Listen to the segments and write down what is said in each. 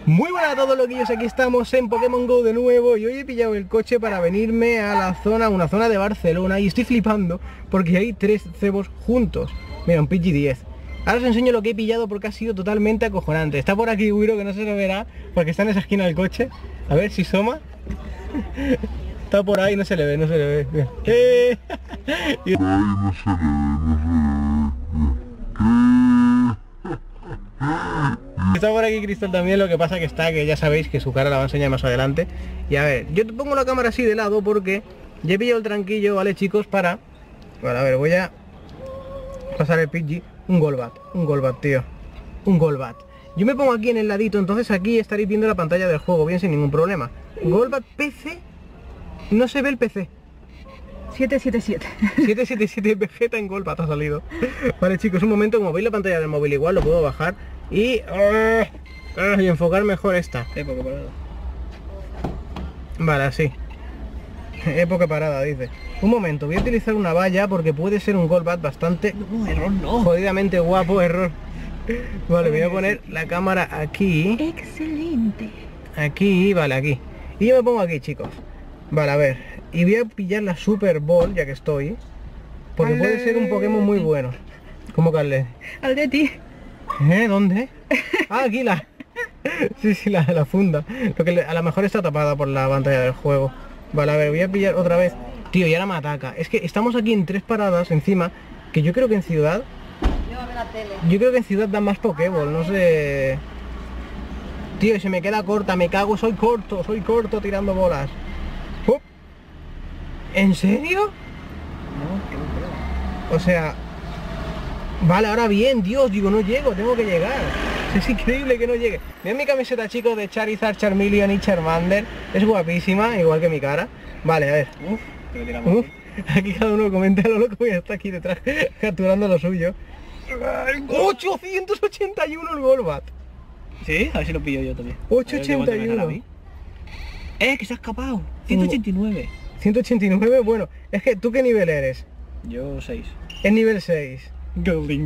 Muy buenas a todos loquillos, aquí estamos en Pokémon GO de nuevo y hoy he pillado el coche para venirme a la zona, una zona de Barcelona, y estoy flipando porque hay 3 cebos juntos. Mira, un Pidgey-10. Ahora os enseño lo que he pillado porque ha sido totalmente acojonante. Está por aquí Wiro, que no se lo verá porque está en esa esquina del coche. A ver si soma. Está por ahí, no se le ve, no se le ve. Está por aquí Cristal también, lo que pasa que está, que ya sabéis que su cara la va a enseñar más adelante. Y a ver, yo te pongo la cámara así de lado porque ya he pillado el tranquillo, ¿vale, chicos? Para... Bueno, a ver, voy a pasar el Pidgey. Un Golbat, tío. Un Golbat. Yo me pongo aquí en el ladito, entonces aquí estaréis viendo la pantalla del juego bien sin ningún problema. Golbat PC. No se ve el PC. 777. 777 Vegeta en Golbat ha salido. Vale, chicos, un momento, como veis la pantalla del móvil igual, lo puedo bajar y enfocar mejor esta. Época parada. Vale, así. Época parada, dice. Un momento, voy a utilizar una valla porque puede ser un Golbat bastante... No, error no. Jodidamente guapo, error. Vale, voy a poner la cámara aquí. Excelente. Aquí, vale, aquí. Y yo me pongo aquí, chicos. Vale, a ver. Y voy a pillar la Super Ball, ya que estoy. Porque puede ser un Pokémon muy bueno. ¿Cómo Carle? Al de ti. ¿Dónde? Ah, aquí la... Sí, la funda. Lo que a lo mejor está tapada por la pantalla del juego. Vale, a ver, voy a pillar otra vez. Tío, y ahora me ataca. Es que estamos aquí en 3 paradas encima. Que yo creo que en ciudad... Yo creo que en ciudad dan más Pokéball, no sé... Tío, y se me queda corta, me cago, soy corto tirando bolas. ¡Up! ¿En serio? No, que no creo. O sea... Vale, ahora bien, Dios, digo, no llego, tengo que llegar. Es increíble que no llegue. Mirad mi camiseta, chicos, de Charizard, Charmeleon y Charmander. Es guapísima, igual que mi cara. Vale, a ver. Pero tiramos. Aquí cada uno comenta lo loco, ya está aquí detrás capturando lo suyo. 881 el Golbat. Sí, a ver si lo pillo yo también. 881. Que se ha escapado. 189. 189, bueno, es que ¿tú qué nivel eres? Yo 6. Es nivel 6. Golding.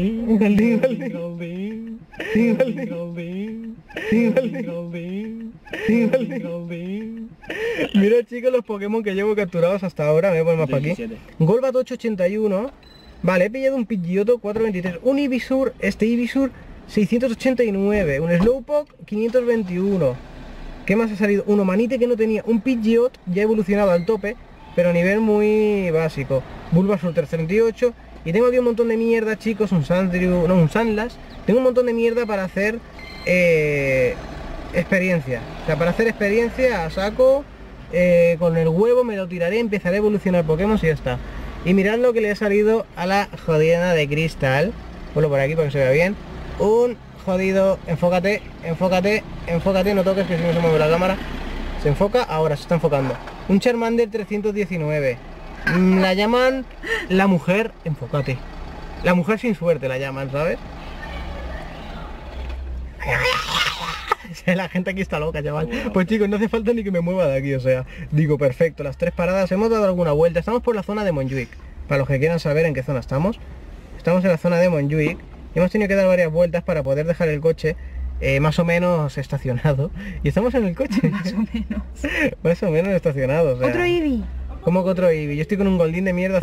Mira, chicos, los Pokémon que llevo capturados hasta ahora. Me voy a poner más para aquí. 17. Golbat 881. Vale, he pillado un Pidgeotto 423. Un Ivysaur, este Ivysaur 689. Un Slowpoke 521. ¿Qué más ha salido? Un Omanite que no tenía. Un Pidgeot ya evolucionado al tope, pero a nivel muy básico. Bulbasaur 338. Y tengo aquí un montón de mierda, chicos. Un Sandrew, no, un Sandlash. Tengo un montón de mierda para hacer experiencia. O sea, para hacer experiencia a saco. Con el huevo me lo tiraré, empezaré a evolucionar Pokémon y ya está. Y mirad lo que le ha salido a la jodida de Cristal. Ponlo por aquí para que se vea bien. Un jodido, enfócate, no toques que si no se mueve la cámara. Se enfoca, ahora se está enfocando. Un Charmander 319. La llaman la mujer, enfócate. La mujer sin suerte la llaman, ¿sabes? La gente aquí está loca, chaval. Pues chicos, no hace falta ni que me mueva de aquí, o sea, digo, perfecto, las 3 paradas, hemos dado alguna vuelta. Estamos por la zona de Montjuic, para los que quieran saber en qué zona estamos. Estamos en la zona de Montjuic y hemos tenido que dar varias vueltas para poder dejar el coche más o menos estacionado. Y estamos en el coche. Más o menos. Más o menos estacionado, o sea. Otro Eevee. ¿Cómo que otro Eevee? Yo estoy con un Goldeen de mierda.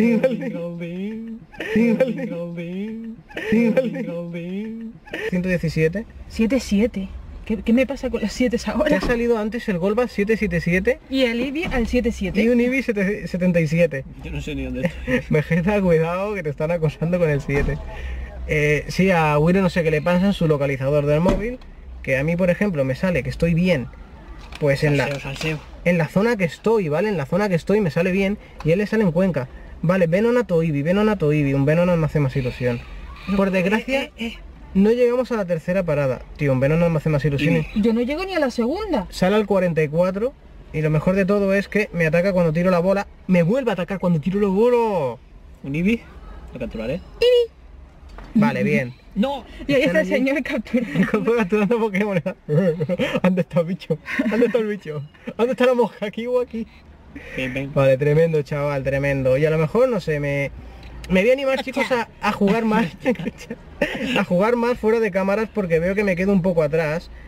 117. 77. ¿Qué me pasa con los 7 Te ahora? ha salido antes el Golbat 777 Y el Eevee al 77. y un Eevee 77. Yo no sé ni dónde estoy. Vegeta, cuidado que te están acosando con el 7. Sí, a Wiro no sé qué le pasa en su localizador del móvil, que a mí, por ejemplo, me sale que estoy bien, pues en la zona que estoy, ¿vale? En la zona que estoy me sale bien y a él le sale en Cuenca. Vale, Venonat Eevee, un Venonat me hace más ilusión. Por desgracia, no llegamos a la 3ª parada. Tío, un Venonat me hace más ilusión. Yo no llego ni a la segunda. Sale al 44 y lo mejor de todo es que me ataca cuando tiro la bola. Me vuelve a atacar cuando tiro la bola. ¿Un Eevee? Lo capturaré. Vale, bien. ¡No! Y ahí está el allí. señor capturando. Capturando Pokémon. ¿Dónde está el bicho? ¿Dónde está el bicho? ¿Dónde está la mosca? ¿Aquí o aquí? Bien. Vale, tremendo, chaval, tremendo. Y a lo mejor, no sé, me voy a animar, chicos, a jugar más. A jugar más fuera de cámaras porque veo que me quedo un poco atrás.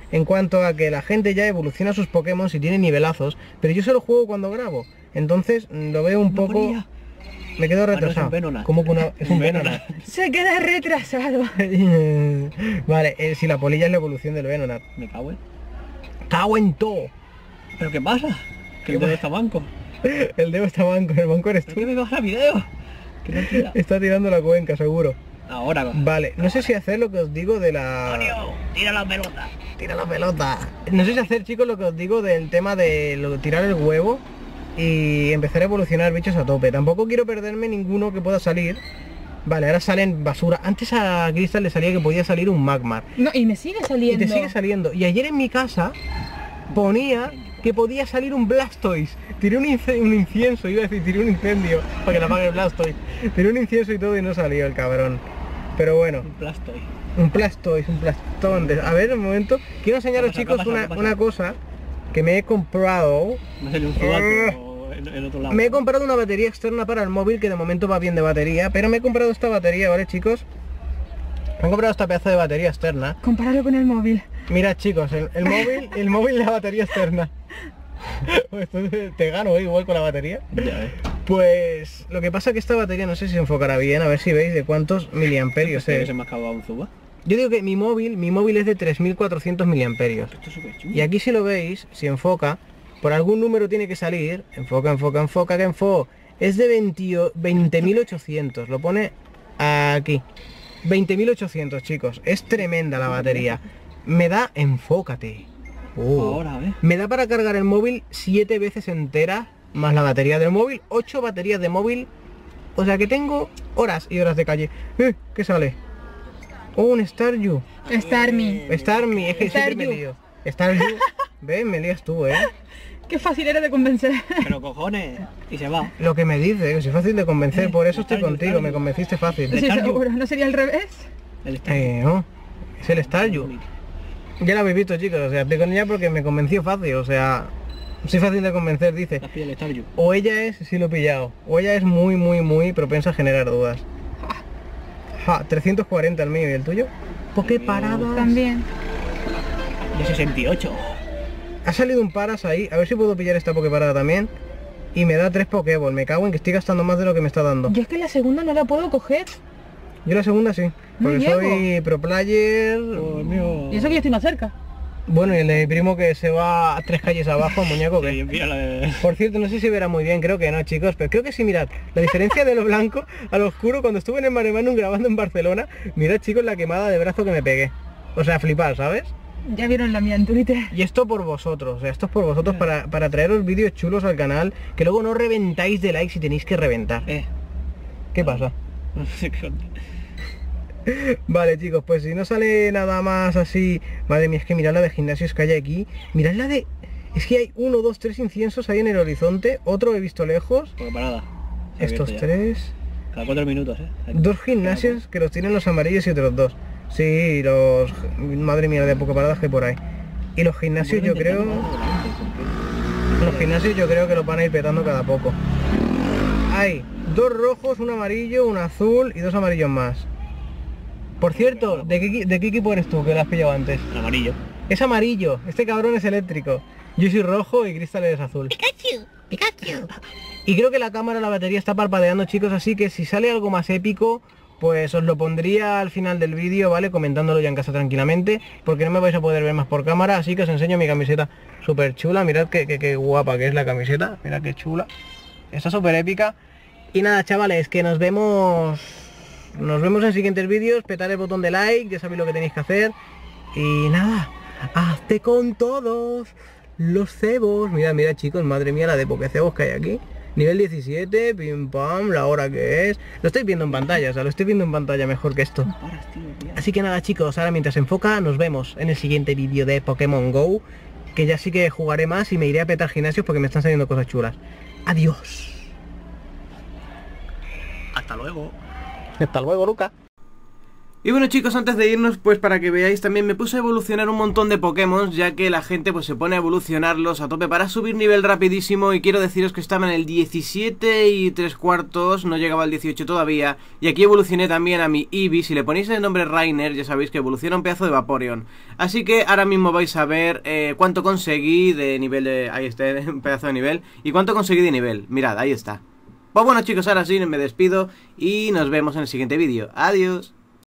en cuanto a que la gente ya evoluciona sus Pokémon si tiene nivelazos, pero yo solo juego cuando grabo, entonces lo veo un poco... polilla. Me quedo no, es un retrasado. Venonat. ¿Cómo que es un Venonat. Venonat? Se queda retrasado. Vale, si la polilla es la evolución del Venonat. Me cago en... ¡Cago en todo! ¿Pero qué pasa? Que el dedo está manco. El dedo está banco, el banco eres ¿Pero tú. qué me baja video? Que no tira. Está tirando la cuenca, seguro. Ahora. Vale, no sé si hacer lo que os digo de la... Antonio, tira la pelota. Tira la pelota. No sé si hacer, chicos, lo que os digo del tema de tirar el huevo y empezar a evolucionar bichos a tope. Tampoco quiero perderme ninguno que pueda salir. Vale, ahora salen basura. Antes a Crystal le salía que podía salir un Magmar. No, y me sigue Y saliendo. te sigue saliendo. Y ayer en mi casa ponía que podía salir un Blastoise. Tiré un incienso, iba a decir, tiré un incendio para que la apague el Blastoise. Tiré un incienso y todo y no salió el cabrón. Pero bueno, Un Blastoise. un Blastoise, un plastón. A ver, un momento. Quiero enseñaros, ¿Qué chicos, pasa? ¿Qué pasa? una cosa que me he comprado. No salió un Zubat, pero en otro lado. Me he comprado una batería externa para el móvil que de momento va bien de batería, pero me he comprado esta batería, ¿vale, chicos? Me he comprado esta pedazo de batería externa. Compáralo con el móvil. Mirad, chicos, el móvil y la batería externa. Entonces, te gano igual con la batería. Ya ves. Pues lo que pasa es que esta batería no sé si se enfocará bien, a ver si veis de cuántos miliamperios ¿Qué es. se me ha acabado un Zubat? Yo digo que mi móvil es de 3400 miliamperios. Esto es súper chulo. Y aquí si lo veis, si enfoca, por algún número tiene que salir. Enfoca, enfoca, enfoca, que enfoca. Es de 20.800, lo pone aquí. 20.800, chicos. Es tremenda la batería. Me da, enfócate. Ahora, a ver. Me da para cargar el móvil 7 veces entera, más la batería del móvil, 8 baterías de móvil. O sea que tengo horas y horas de calle. ¿Qué sale? Oh, un Staryu. Starmie. Starmie, es que siempre me Staryu. lío. Staryu. ¿Ves? Me lías tú, ¿eh? Qué fácil era de convencer. Pero cojones. Y se va. Lo que me dices, que soy fácil de convencer, por eso estoy Staryu, contigo, Staryu. me convenciste fácil. Sí, Staryu. seguro. ¿No sería al revés? El Staryu. No, es el Staryu. Ya lo habéis visto, chicos, o sea, estoy con ella porque me convenció fácil, o sea, soy fácil de convencer, dice. La pilla el Staryu. O ella es, sí lo he pillado, o ella es muy propensa a generar dudas. Ja, 340 el mío, ¿y el tuyo? ¿Por qué El mío paradas? También. De 68. Ha salido un paras ahí, a ver si puedo pillar esta Poképarada también. Y me da 3 Pokéball, me cago en que estoy gastando más de lo que me está dando. Yo es que la segunda no la puedo coger. Yo la segunda sí, No porque llego. soy pro player. Oh, mío. Y eso que yo estoy más cerca. Bueno, y el de mi primo que se va a 3 calles abajo, muñeco, Sí, que... mira la de... Por cierto, no sé si verá muy bien, creo que no, chicos, pero creo que sí, mirad, la diferencia de lo blanco a lo oscuro cuando estuve en el Maremanum grabando en Barcelona, mirad, chicos, la quemada de brazo que me pegué. O sea, flipar, ¿sabes? Ya vieron la mía en Twitter. Y esto por vosotros, o sea, esto es por vosotros para traeros vídeos chulos al canal, que luego no reventáis de likes y tenéis que reventar. ¿Qué pasa? No sé qué contar. Vale, chicos, pues si no sale nada más así... Madre mía, es que mirad la de gimnasios que hay aquí. Mirad la de... Es que hay 1, 2, 3 inciensos ahí en el horizonte. Otro he visto lejos. Porque parada. Se ha Estos abierto ya. 3... Cada 4 minutos, Aquí. 2 gimnasios que los tienen los amarillos y otros 2. Sí, los... Madre mía, de poco paradas que hay por ahí. Y los gimnasios yo creo... Los gimnasios yo creo que los van a ir petando cada poco. Hay 2 rojos, un amarillo, un azul y 2 amarillos más. Por cierto, ¿de qué equipo eres tú que lo has pillado antes? El amarillo. Es amarillo, este cabrón es eléctrico. Yo soy rojo y Crystal es azul. Pikachu, Pikachu. Y creo que la cámara, la batería está parpadeando, chicos, así que si sale algo más épico, pues os lo pondría al final del vídeo, ¿vale? Comentándolo ya en casa tranquilamente, porque no me vais a poder ver más por cámara, así que os enseño mi camiseta súper chula. Mirad qué guapa que es la camiseta, mirad qué chula. Está súper épica. Y nada, chavales, que nos vemos en siguientes vídeos. Petad el botón de like, ya sabéis lo que tenéis que hacer. Y nada, hazte con todos los cebos. Mirad, mirad, chicos, madre mía la de pokecebos que hay aquí. Nivel 17, pim pam, la hora que es. Lo estáis viendo en pantalla, o sea, lo estoy viendo en pantalla mejor que esto. Paras, tío, tía. Así que nada, chicos, ahora mientras se enfoca, nos vemos en el siguiente vídeo de Pokémon GO, que ya sí que jugaré más y me iré a petar gimnasios porque me están saliendo cosas chulas. Adiós. Hasta luego. Hasta luego, Luca. Y bueno chicos, antes de irnos, pues para que veáis también me puse a evolucionar un montón de Pokémon, ya que la gente pues se pone a evolucionarlos a tope para subir nivel rapidísimo. Y quiero deciros que estaba en el 17 y 3/4, no llegaba al 18 todavía. Y aquí evolucioné también a mi Eevee. Si le ponéis el nombre Rainer, ya sabéis que evoluciona un pedazo de Vaporeon. Así que ahora mismo vais a ver cuánto conseguí de nivel de... Ahí está, un pedazo de nivel. Y cuánto conseguí de nivel, mirad, ahí está. Pues bueno chicos, ahora sí me despido y nos vemos en el siguiente vídeo. Adiós.